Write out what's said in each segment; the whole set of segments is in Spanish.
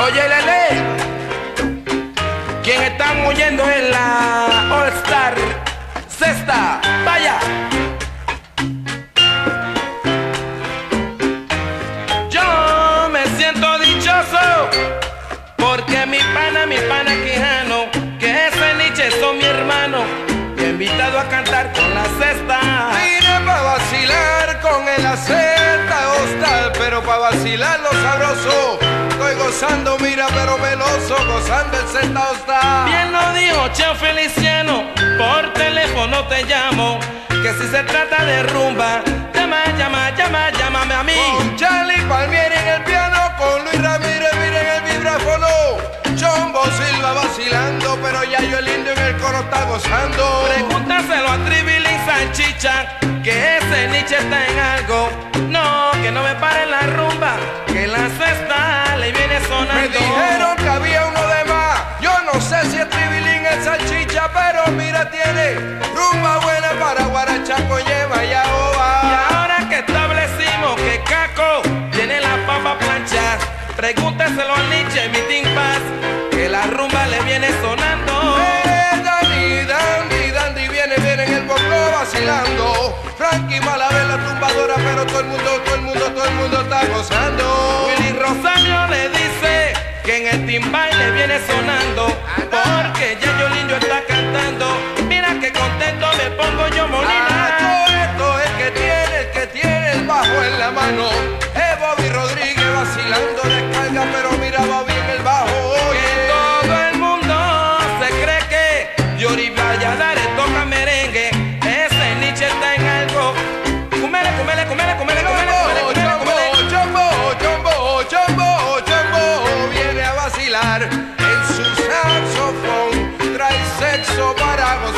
Oye, Lele, quien están oyendo es la All Star Sexta. Vaya. Yo me siento dichoso porque mi pana Quijano, que ese Nietzsche son mi hermano, me ha invitado a cantar con la Sexta. Vine pa' vacilar con el aceta hostal, pero pa' vacilar lo sabroso. Estoy gozando, mira, pero veloso, gozando el Sexta hostal. Bien lo dijo Cheo Feliciano, por teléfono te llamo, que si se trata de rumba, llámame a mí. Con Charlie Palmieri en el piano, con Luis Ramírez, miren el vibráfono. Chombo Silva vacilando, pero ya yo el indio en el coro está gozando. Pregúntaselo a Tribilín Sanchicha, que ese Nietzsche está en algo. No, que no me pare la rumba, que la Sexta le viene sonando. Me dijeron que había uno de más. Yo no sé si es Tribilín el Salchicha, pero mira, tiene rumba buena para guarachaco, lleva y ahoba. Y ahora que establecimos que Caco tiene la papa plancha, pregúntaselo a Nietzsche, mi Team Paz, que la rumba le viene sonando. Dandy, viene en el bongo vacilando. Frankie Malavé la tumbadora, pero todo el mundo está gozando. Willy Rosario le dice que en el timbal le viene sonando, porque ya Yolinio está cantando. Mira que contento me pongo yo, Molina. Todo esto es que tiene el bajo en la mano. Es Bobby Rodríguez vacilando, descarga, pero mira, va bien el bajo. Que todo el mundo se cree que Yori Valladares toca merengue. Ese Nietzsche está en algo. Cumele. Chombo, viene a vacilar en su saxofón. Trae sexo para gozar.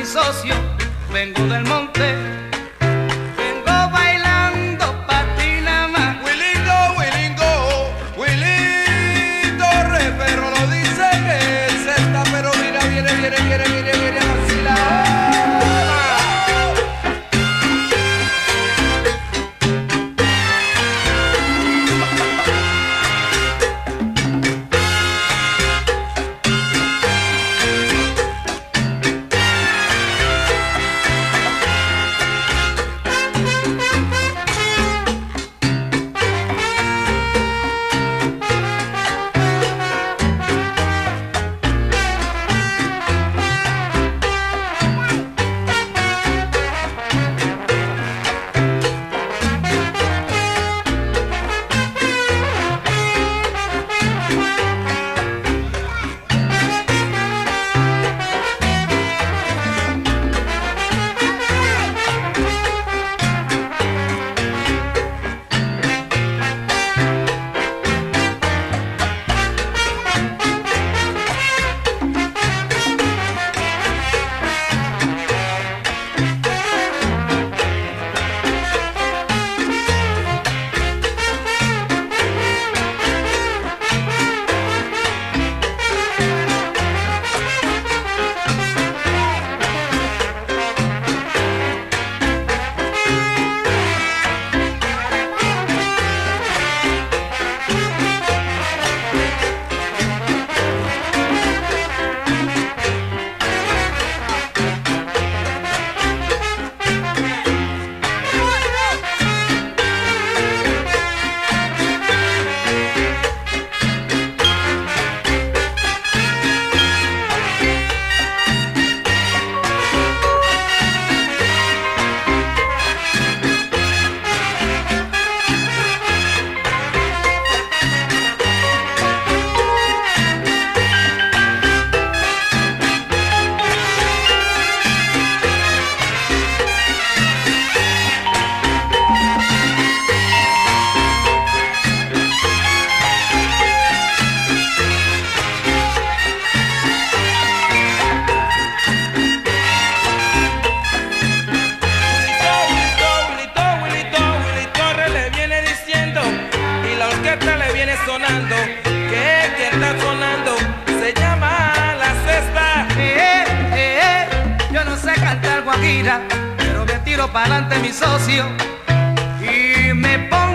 socio, vengo del monte, vengo bailando patina más. Willingo, Willy Torres, pero lo dice que él se está, pero mira, viene a vacilar. Sonando, que está sonando se llama la cesta. Yo no sé cantar guajira, pero me tiro para adelante mi socio y me pongo